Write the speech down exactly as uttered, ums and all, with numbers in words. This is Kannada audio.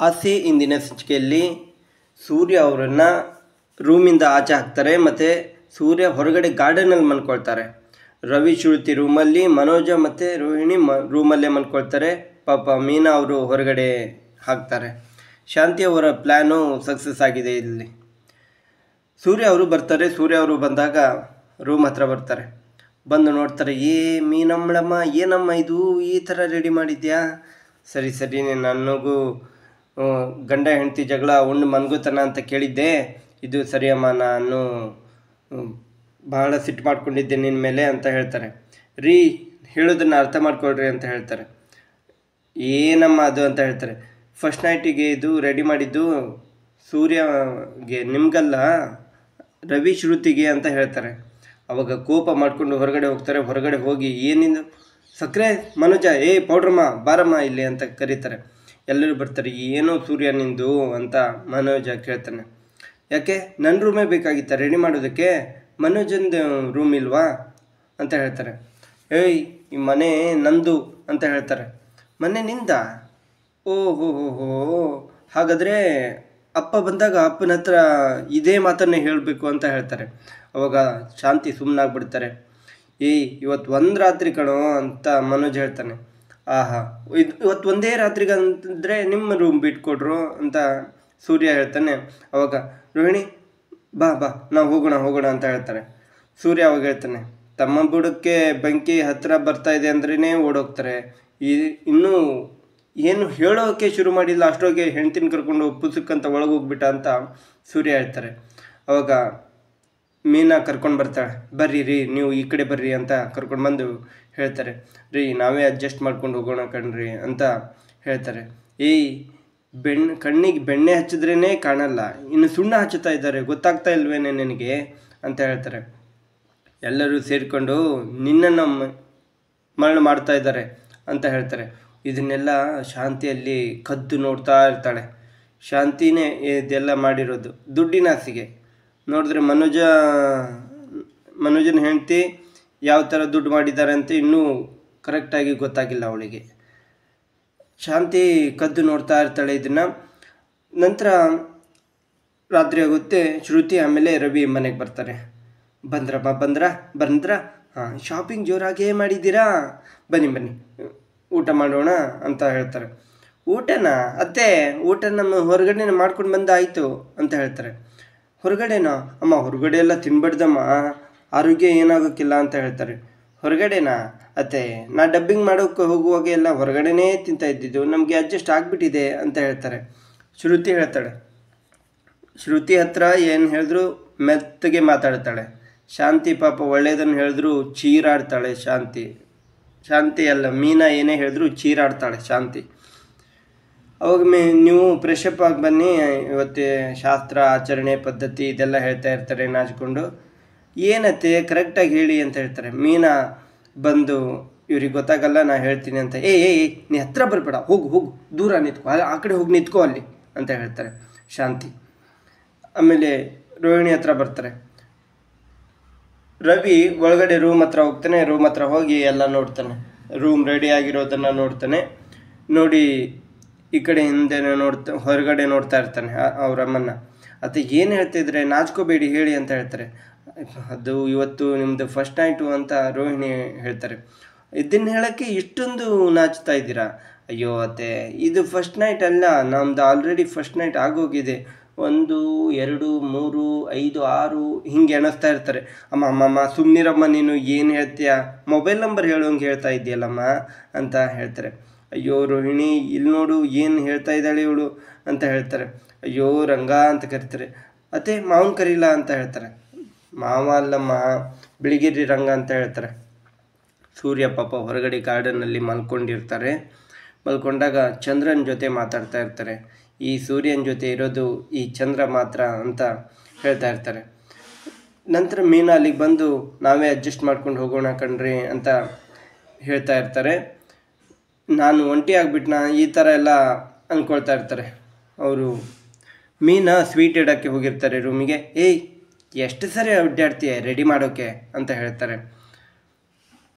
ಆಸೆ ಇಂದಿನ ಸಂಚಿಕೆಯಲ್ಲಿ ಸೂರ್ಯ ಅವರನ್ನು ರೂಮಿಂದ ಆಚೆ ಹಾಕ್ತಾರೆ ಮತ್ತು ಸೂರ್ಯ ಹೊರಗಡೆ ಗಾರ್ಡನಲ್ಲಿ ಮಲ್ಕೊಳ್ತಾರೆ. ರವಿ ಶ್ರುತಿ ರೂಮಲ್ಲಿ, ಮನೋಜ ಮತ್ತು ರೋಹಿಣಿ ಮ ರೂಮಲ್ಲೇ ಮಲ್ಕೊಳ್ತಾರೆ. ಪಾಪ ಮೀನಾ ಅವರು ಹೊರಗಡೆ ಹಾಕ್ತಾರೆ. ಶಾಂತಿ ಅವರ ಪ್ಲ್ಯಾನು ಸಕ್ಸಸ್ ಆಗಿದೆ. ಇಲ್ಲಿ ಸೂರ್ಯ ಅವರು ಬರ್ತಾರೆ. ಸೂರ್ಯ ಅವರು ಬಂದಾಗ ರೂಮ್ ಹತ್ರ ಬರ್ತಾರೆ. ಬಂದು ನೋಡ್ತಾರೆ, ಏ ಮೀನಮ್ಮಳಮ್ಮ, ಏನಮ್ಮ ಇದು ಈ ಥರ ರೆಡಿ ಮಾಡಿದ್ಯಾ? ಸರಿ ಸರಿ ನನಗೂ ಗಂಡ ಹೆಂಡತಿ ಜಗಳ ಉಂಡು ಮನ್ಗೋತನ ಅಂತ ಕೇಳಿದ್ದೆ. ಇದು ಸರಿಯಮ್ಮ, ನಾನು ಭಾಳ ಸಿಟ್ಟು ಮಾಡ್ಕೊಂಡಿದ್ದೆ ನಿನ್ನ ಮೇಲೆ ಅಂತ ಹೇಳ್ತಾರೆ. ರೀ, ಹೇಳೋದನ್ನು ಅರ್ಥ ಮಾಡ್ಕೊಳ್ರಿ ಅಂತ ಹೇಳ್ತಾರೆ. ಏನಮ್ಮ ಅದು ಅಂತ ಹೇಳ್ತಾರೆ. ಫಸ್ಟ್ ನೈಟಿಗೆ ಇದು ರೆಡಿ ಮಾಡಿದ್ದು ಸೂರ್ಯಗೆ, ನಿಮಗಲ್ಲ ರವಿ ಶ್ರುತಿಗೆ ಅಂತ ಹೇಳ್ತಾರೆ. ಅವಾಗ ಕೋಪ ಮಾಡಿಕೊಂಡು ಹೊರಗಡೆ ಹೋಗ್ತಾರೆ. ಹೊರಗಡೆ ಹೋಗಿ ಏನಿಂದು ಸಕ್ಕರೆ, ಮನೋಜ, ಏ ಪೌಡ್ರಮ್ಮ ಬಾರಮ್ಮ ಇಲ್ಲಿ ಅಂತ ಕರೀತಾರೆ. ಎಲ್ಲರೂ ಬರ್ತಾರೆ. ಏನೋ ಸೂರ್ಯ ನಿಂದು ಅಂತ ಮನೋಜ ಕೇಳ್ತಾನೆ. ಯಾಕೆ, ನನ್ನ ರೂಮೇ ಬೇಕಾಗಿತ್ತ ರೆಡಿ ಮಾಡೋದಕ್ಕೆ, ಮನೋಜಂದು ರೂಮ್ ಇಲ್ವಾ ಅಂತ ಹೇಳ್ತಾರೆ. ಏಯ್, ಈ ಮನೆ ನಂದು ಅಂತ ಹೇಳ್ತಾರೆ. ಮನೆ ನಿಂದ? ಓ ಹೋ ಹೋ ಹೋ ಹಾಗಾದರೆ ಅಪ್ಪ ಬಂದಾಗ ಅಪ್ಪನ ಹತ್ರ ಇದೇ ಮಾತನ್ನೇ ಹೇಳಬೇಕು ಅಂತ ಹೇಳ್ತಾರೆ. ಅವಾಗ ಶಾಂತಿ ಸುಮ್ಮನಾಗ್ಬಿಡ್ತಾರೆ. ಏಯ್, ಇವತ್ತು ಒಂದು ರಾತ್ರಿ ಕಣೋ ಅಂತ ಮನೋಜ್ ಹೇಳ್ತಾನೆ. ಆಹಾ, ಇದು ಇವತ್ತು ಒಂದೇ ರಾತ್ರಿಗೆ ಅಂತಂದರೆ ನಿಮ್ಮ ರೂಮ್ ಬಿಟ್ಕೊಡ್ರು ಅಂತ ಸೂರ್ಯ ಹೇಳ್ತಾನೆ. ಅವಾಗ ರೋಹಿಣಿ, ಬಾ ಬಾ ನಾವು ಹೋಗೋಣ ಹೋಗೋಣ ಅಂತ ಹೇಳ್ತಾರೆ. ಸೂರ್ಯ ಅವಾಗ ಹೇಳ್ತಾನೆ, ತಮ್ಮ ಬುಡಕ್ಕೆ ಬೆಂಕಿ ಹತ್ತಿರ ಬರ್ತಾ ಇದೆ ಅಂದ್ರೇ ಓಡೋಗ್ತಾರೆ. ಈ ಇನ್ನೂ ಏನು ಹೇಳೋಕ್ಕೆ ಶುರು ಮಾಡಿಲ್ಲ, ಅಷ್ಟೊಗೆ ಹೆಂಡ್ತಿನ ಕರ್ಕೊಂಡು ಪುಸ್ತಕಂತ ಒಳಗೆ ಹೋಗ್ಬಿಟ್ಟ ಅಂತ ಸೂರ್ಯ ಹೇಳ್ತಾರೆ. ಅವಾಗ ಮೀನಾ ಕರ್ಕೊಂಡು ಬರ್ತಾಳೆ. ಬರ್ರಿ ರೀ, ನೀವು ಈ ಕಡೆ ಬರ್ರಿ ಅಂತ ಕರ್ಕೊಂಡು ಬಂದು ಹೇಳ್ತಾರೆ. ರೀ, ನಾವೇ ಅಡ್ಜಸ್ಟ್ ಮಾಡ್ಕೊಂಡು ಹೋಗೋಣ ಕಣ್ರಿ ಅಂತ ಹೇಳ್ತಾರೆ. ಏಯ್, ಬೆಣ್ಣೆ ಕಣ್ಣಿಗೆ ಬೆಣ್ಣೆ ಹಚ್ಚಿದ್ರೇ ಕಾಣಲ್ಲ, ಇನ್ನು ಸುಣ್ಣ ಹಚ್ಚುತ್ತಾ ಇದ್ದಾರೆ, ಗೊತ್ತಾಗ್ತಾ ಇಲ್ವೇನೆ ನನಗೆ ಅಂತ ಹೇಳ್ತಾರೆ. ಎಲ್ಲರೂ ಸೇರಿಕೊಂಡು ನಿನ್ನನ್ನು ಮರಣ ಮಾಡ್ತಾ ಇದ್ದಾರೆ ಅಂತ ಹೇಳ್ತಾರೆ. ಇದನ್ನೆಲ್ಲ ಶಾಂತಿಯಲ್ಲಿ ಕದ್ದು ನೋಡ್ತಾ ಇರ್ತಾಳೆ. ಶಾಂತಿನೇ ಇದೆಲ್ಲ ಮಾಡಿರೋದು, ದುಡ್ಡಿನ ಆಸೆಗೆ. ನೋಡಿದ್ರೆ ಮನೋಜ ಮನೋಜನ ಹೆಂಡತಿ ಯಾವ ಥರ ದುಡ್ಡು ಮಾಡಿದ್ದಾರೆ ಅಂತ ಇನ್ನೂ ಕರೆಕ್ಟಾಗಿ ಗೊತ್ತಾಗಿಲ್ಲ ಅವಳಿಗೆ. ಶಾಂತಿ ಕದ್ದು ನೋಡ್ತಾ ಇರ್ತಾಳೆ ಇದನ್ನು. ನಂತರ ರಾತ್ರಿ ಆಗುತ್ತೆ. ಶ್ರುತಿ ಆಮೇಲೆ ರವಿ ಮನೆಗೆ ಬರ್ತಾರೆ. ಬಂದ್ರಮ್ಮ ಬಂದ್ರ ಬಂದ್ರ ಹಾಂ, ಶಾಪಿಂಗ್ ಜೋರಾಗೇ ಮಾಡಿದ್ದೀರಾ, ಬನ್ನಿ ಬನ್ನಿ ಊಟ ಮಾಡೋಣ ಅಂತ ಹೇಳ್ತಾರೆ. ಊಟನಾ ಅತ್ತೆ? ಊಟ ನಮ್ಮ ಹೊರಗಡೆ ಮಾಡ್ಕೊಂಡು ಬಂದಾಯಿತು ಅಂತ ಹೇಳ್ತಾರೆ. ಹೊರಗಡೆನಾ ಅಮ್ಮ? ಹೊರಗಡೆ ಎಲ್ಲ ತಿನ್ಬಾರ್ದಮ್ಮ, ಆರೋಗ್ಯ ಏನಾಗೋಕ್ಕಿಲ್ಲ ಅಂತ ಹೇಳ್ತಾರೆ. ಹೊರಗಡೆನಾ ಅತ್ತೆ? ನಾ ಡಬ್ಬಿಂಗ್ ಮಾಡೋಕ್ಕೆ ಹೋಗುವಾಗ ಎಲ್ಲ ಹೊರಗಡೆನೇ ತಿಂತಾ ಇದ್ದಿದ್ದು, ನಮಗೆ ಅಡ್ಜಸ್ಟ್ ಆಗಿಬಿಟ್ಟಿದೆ ಅಂತ ಹೇಳ್ತಾರೆ. ಶ್ರುತಿ ಹೇಳ್ತಾಳೆ. ಶ್ರುತಿ ಹತ್ರ ಏನು ಹೇಳಿದ್ರು ಮೆತ್ತಗೆ ಮಾತಾಡ್ತಾಳೆ. ಶಾಂತಿ ಪಾಪ ಒಳ್ಳೆಯದನ್ನು ಹೇಳಿದ್ರು ಚೀರಾಡ್ತಾಳೆ. ಶಾಂತಿ ಶಾಂತಿ ಅಲ್ಲ ಮೀನಾ ಏನೇ ಹೇಳಿದ್ರು ಚೀರಾಡ್ತಾಳೆ ಶಾಂತಿ. ಅವಾಗ ಮೇ ನೀವು ಫ್ರೆಶಪ್ ಆಗಿ ಬನ್ನಿ, ಇವತ್ತು ಶಾಸ್ತ್ರ ಆಚರಣೆ ಪದ್ಧತಿ ಇದೆಲ್ಲ ಹೇಳ್ತಾ ಇರ್ತಾರೆ ನಾಚಿಕೊಂಡು. ಏನತ್ತೆ ಕರೆಕ್ಟಾಗಿ ಹೇಳಿ ಅಂತ ಹೇಳ್ತಾರೆ. ಮೀನಾ ಬಂದು ಇವ್ರಿಗೆ ಗೊತ್ತಾಗಲ್ಲ ನಾ ಹೇಳ್ತೀನಿ ಅಂತ. ಏ ಏ ನೀ ಹತ್ರ ಬರಬೇಡ, ಹೋಗು ಹೋಗು, ದೂರ ನಿಂತ್ಕೊ, ಆ ಕಡೆ ಹೋಗಿ ನಿಂತ್ಕೋ ಅಲ್ಲಿ ಅಂತ ಹೇಳ್ತಾರೆ ಶಾಂತಿ. ಆಮೇಲೆ ರೋಹಿಣಿ ಹತ್ರ ಬರ್ತಾರೆ. ರವಿ ಒಳಗಡೆ ರೂಮ್ ಹತ್ರ ಹೋಗ್ತಾನೆ. ರೂಮ್ ಹತ್ರ ಹೋಗಿ ಎಲ್ಲ ನೋಡ್ತಾನೆ. ರೂಮ್ ರೆಡಿ ಆಗಿರೋದನ್ನು ನೋಡ್ತಾನೆ. ನೋಡಿ ಈ ಕಡೆ ಹಿಂದೆ ನೋಡ್ತಾ ಹೊರಗಡೆ ನೋಡ್ತಾ ಇರ್ತಾನೆ ಅವರಮ್ಮನ್ನ. ಅದು ಏನು ಹೇಳ್ತಿದ್ರೆ, ನಾಚ್ಕೋಬೇಡಿ ಹೇಳಿ ಅಂತ ಹೇಳ್ತಾರೆ. ಅದು ಇವತ್ತು ನಿಮ್ಮದು ಫಸ್ಟ್ ನೈಟು ಅಂತ ರೋಹಿಣಿ ಹೇಳ್ತಾರೆ. ಇದನ್ನು ಹೇಳೋಕ್ಕೆ ಇಷ್ಟೊಂದು ನಾಚ್ತಾ ಇದ್ದೀರಾ? ಅಯ್ಯೋ ಅತ್ತೆ, ಇದು ಫಸ್ಟ್ ನೈಟ್ ಅಲ್ಲ, ನಮ್ಮದು ಆಲ್ರೆಡಿ ಫಸ್ಟ್ ನೈಟ್ ಆಗೋಗಿದೆ. ಒಂದು ಎರಡು ಮೂರು ಐದು ಆರು ಹಿಂಗೆ ಎಣಿಸ್ತಾ ಇರ್ತಾರೆ. ಅಮ್ಮ ಅಮ್ಮಮ್ಮ ಸುಮ್ಮನಿರಮ್ಮ, ನೀನು ಏನು ಹೇಳ್ತೀಯಾ, ಮೊಬೈಲ್ ನಂಬರ್ ಹೇಳೋಂಗೆ ಹೇಳ್ತಾ ಇದೆಯಲ್ಲಮ್ಮ ಅಂತ ಹೇಳ್ತಾರೆ. ಅಯ್ಯೋ ರೋಹಿಣಿ, ಇಲ್ಲಿ ನೋಡು ಏನು ಹೇಳ್ತಾ ಇದ್ದಾಳೆ ಇವಳು ಅಂತ ಹೇಳ್ತಾರೆ. ಅಯ್ಯೋ ರಂಗ ಅಂತ ಕರೀತಾರೆ. ಅತ್ತೆ ಮಾವನ ಕರೀಲ್ಲ ಅಂತ ಹೇಳ್ತಾರೆ. ಮಾವ ಅಲ್ಲಮ್ಮ, ಬಿಳಿಗಿರಿ ರಂಗ ಅಂತ ಹೇಳ್ತಾರೆ. ಸೂರ್ಯ ಪಾಪ ಹೊರಗಡೆ ಗಾರ್ಡನ್ನಲ್ಲಿ ಮಲ್ಕೊಂಡಿರ್ತಾರೆ. ಮಲ್ಕೊಂಡಾಗ ಚಂದ್ರನ ಜೊತೆ ಮಾತಾಡ್ತಾ ಇರ್ತಾರೆ. ಈ ಸೂರ್ಯನ ಜೊತೆ ಇರೋದು ಈ ಚಂದ್ರ ಮಾತ್ರ ಅಂತ ಹೇಳ್ತಾ ಇರ್ತಾರೆ. ನಂತರ ಮೀನಾ ಅಲ್ಲಿಗೆ ಬಂದು ನಾವೇ ಅಡ್ಜಸ್ಟ್ ಮಾಡ್ಕೊಂಡು ಹೋಗೋಣ ಕಣ್ರಿ ಅಂತ ಹೇಳ್ತಾ ಇರ್ತಾರೆ. ನಾನು ಒಂಟಿ ಆಗಿಬಿಟ್ನಾ ಈ ಥರ ಎಲ್ಲ ಅಂದ್ಕೊಳ್ತಾ ಇರ್ತಾರೆ ಅವರು. ಮೀನಾ ಸ್ವೀಟ್ ಇಡೋಕ್ಕೆ ಹೋಗಿರ್ತಾರೆ ರೂಮಿಗೆ. ಏಯ್, ಎಷ್ಟು ಸರಿ ಅಡ್ಡಾಡ್ತೀಯ ರೆಡಿ ಮಾಡೋಕ್ಕೆ ಅಂತ ಹೇಳ್ತಾರೆ.